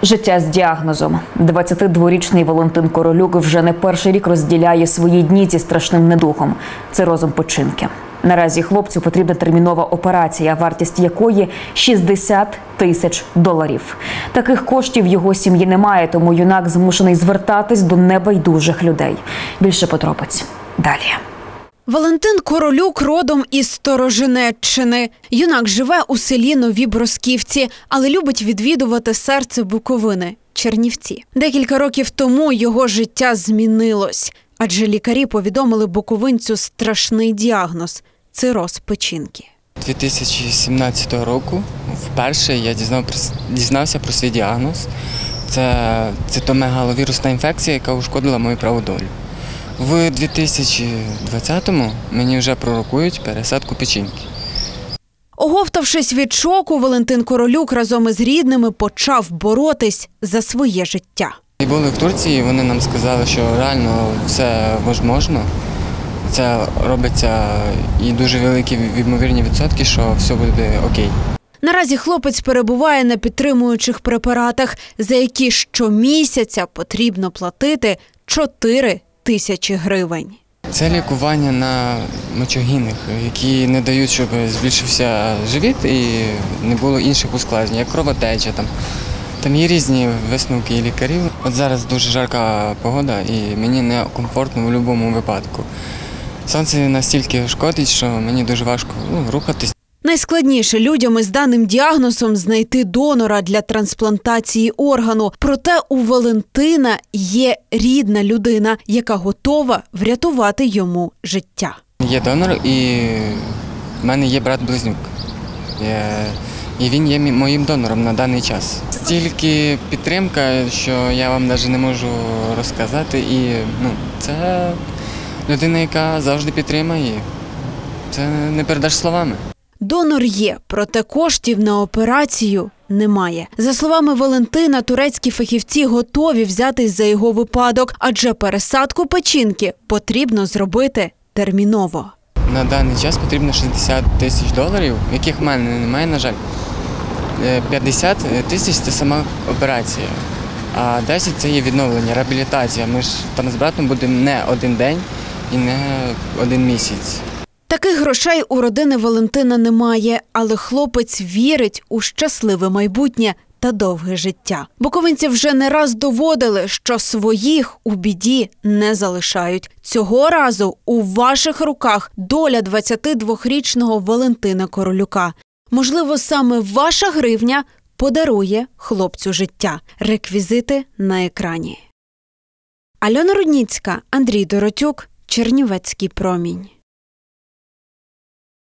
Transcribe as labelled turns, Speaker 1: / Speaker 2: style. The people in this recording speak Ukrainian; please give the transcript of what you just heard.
Speaker 1: Життя з діагнозом. 22-річний Валентин Королюк вже не перший рік розділяє свої дні зі страшним недугом – цирозом печінки. Наразі хлопцю потрібна термінова операція, вартість якої – $60 тисяч. Таких коштів його сім'ї немає, тому юнак змушений звертатись до небайдужих людей. Більше подробиць далі.
Speaker 2: Валентин Королюк родом із Сторожинеччини. Юнак живе у селі Нові Бросківці, але любить відвідувати серце Буковини – Чернівці. Декілька років тому його життя змінилось, адже лікарі повідомили буковинцю страшний діагноз – цироз печінки.
Speaker 3: 2017 року вперше я дізнався про свій діагноз. Це цитомегаловірусна інфекція, яка ушкодила мою праву долю. В 2020-му мені вже пророкують пересадку печінки.
Speaker 2: Оговтавшись від шоку, Валентин Королюк разом із рідними почав боротись за своє життя.
Speaker 3: І були в Турції, вони нам сказали, що реально все можливо. Це робиться і дуже великі ймовірні відсотки, що все буде окей.
Speaker 2: Наразі хлопець перебуває на підтримуючих препаратах, за які щомісяця потрібно платити 4 тисячі гривень.
Speaker 3: Це лікування на мочогінних, які не дають, щоб збільшився живіт і не було інших ускладнень, як кровотеча. Там є різні висновки і лікарів. От зараз дуже жарка погода і мені некомфортно в будь-якому випадку. Сонце настільки шкодить, що мені дуже важко рухатись.
Speaker 2: Найскладніше людям із даним діагнозом знайти донора для трансплантації органу. Проте у Валентина є рідна людина, яка готова врятувати йому життя.
Speaker 3: Є донор і в мене є брат-близнюк. І він є моїм донором на даний час. Стільки підтримка, що я вам навіть не можу розказати. І це людина, яка завжди підтримує. Це не передаш словами.
Speaker 2: Донор є, проте коштів на операцію немає. За словами Валентина, турецькі фахівці готові взятись за його випадок, адже пересадку печінки потрібно зробити терміново.
Speaker 3: На даний час потрібно $60 тисяч, яких в мене немає, на жаль. 50 тисяч – це сама операція, а 10 – це є відновлення, реабілітація. Ми ж там з братом будемо не один день і не один місяць.
Speaker 2: Таких грошей у родини Валентина немає, але хлопець вірить у щасливе майбутнє та довге життя. Буковинці вже не раз доводили, що своїх у біді не залишають. Цього разу у ваших руках доля 22-річного Валентина Королюка. Можливо, саме ваша гривня подарує хлопцю життя. Реквізити на екрані. Альона Рудніцька, Андрій Доротюк, Чернівецький промінь.